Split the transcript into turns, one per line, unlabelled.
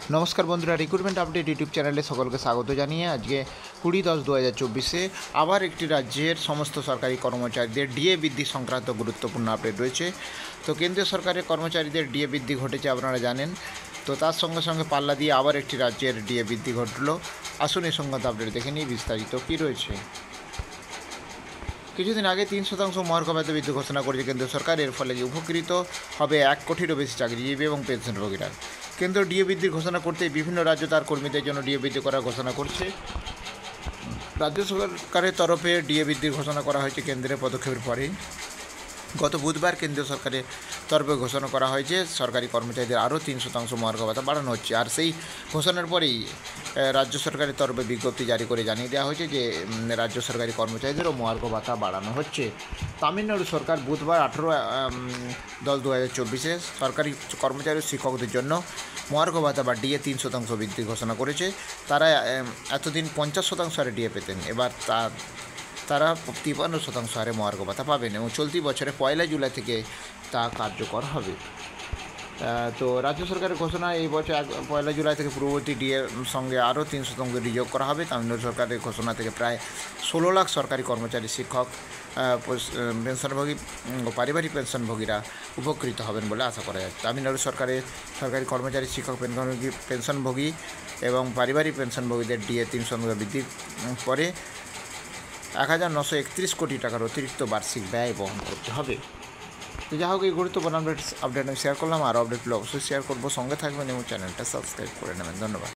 নমস্কার বন্ধুরা, recruitment update YouTube চ্যানেলে সকলকে স্বাগত জানিয়ে আজকে 20/10/2024 আবার একটি রাজ্যের সমস্ত সরকারি কর্মচারীদের ডিএ বৃদ্ধি সংক্রান্ত গুরুত্বপূর্ণ আপডেট রয়েছে। তো কেন্দ্রীয় সরকারের কর্মচারীদের ডিএ বৃদ্ধি ঘটেছে, আপনারা জানেন। তো তার সঙ্গে সঙ্গে পাল্লা দিয়ে আবার একটি রাজ্যের ডিএ বৃদ্ধি ঘটল। আসুন এই সংক্রান্ত আপডেট দেখে নিয়ে বিস্তারিত কী রয়েছে। কিছুদিন আগে 3% মহার্ঘ ভাতা বৃদ্ধি ঘোষণা করেছে কেন্দ্র সরকার। এর ফলে উপকৃত হবে 1 কোটিরও বেশি চাকরিজীবী এবং পেনশনভোগীরা। কেন্দ্র ডিএ বৃদ্ধির ঘোষণা করতে বিভিন্ন রাজ্য তার কর্মীদের জন্য ডিএ বৃদ্ধি করার ঘোষণা করছে। রাজ্য সরকারের তরফে ডিএ বৃদ্ধির ঘোষণা করা হয়েছে কেন্দ্রের পদক্ষেপের পরেই। গত বুধবার কেন্দ্রীয় সরকারের তরফে ঘোষণা করা হয়েছে সরকারি কর্মচারীদের আরও 3% মহার্ঘ ভাতা বাড়ানো হচ্ছে। আর সেই ঘোষণার পরেই রাজ্য সরকারের তরফে বিজ্ঞপ্তি জারি করে জানিয়ে দেওয়া হয়েছে যে রাজ্য সরকারি কর্মচারীদেরও মহার্ঘ ভাতা বাড়ানো হচ্ছে। তামিলনাড়ু সরকার বুধবার 18/10/2024 সরকারি কর্মচারী ও শিক্ষকদের জন্য মহার্ঘ ভাতা বা ডিএ 3% বৃদ্ধির ঘোষণা করেছে। তারা এতদিন 50% হারে ডিএ পেতেন, এবার তারা 53% হারে মহার্ঘ ভাতা পাবেন এবং চলতি বছরে 1 জুলাই থেকে তা কার্যকর হবে। তো রাজ্য সরকারের ঘোষণা, এই বছর 1 জুলাই থেকে পূর্ববর্তী ডিএর সঙ্গে আরও 3% যোগ করা হবে। তামিলনাড়ু সরকারের ঘোষণা থেকে প্রায় 16 লাখ সরকারি কর্মচারী, শিক্ষক, পেনশনভোগী ও পারিবারিক পেনশনভোগীরা উপকৃত হবেন বলে আশা করা যাচ্ছে। তামিলনাড়ু সরকারের সরকারি কর্মচারী, শিক্ষক, পেনশনভোগী এবং পারিবারিক পেনশনভোগীদের ডিএ 3% বৃদ্ধির পরে 1931 কোটি টাকার অতিরিক্ত বার্ষিক ব্যয় বহন করতে হবে। তো যাই হোক, এই গুরুত্বপূর্ণ আপডেট আমি শেয়ার করলাম। আর আপডেটগুলো অবশ্যই শেয়ার করবো, সঙ্গে থাকবেন এবং চ্যানেলটা সাবস্ক্রাইব করে নেবেন। ধন্যবাদ।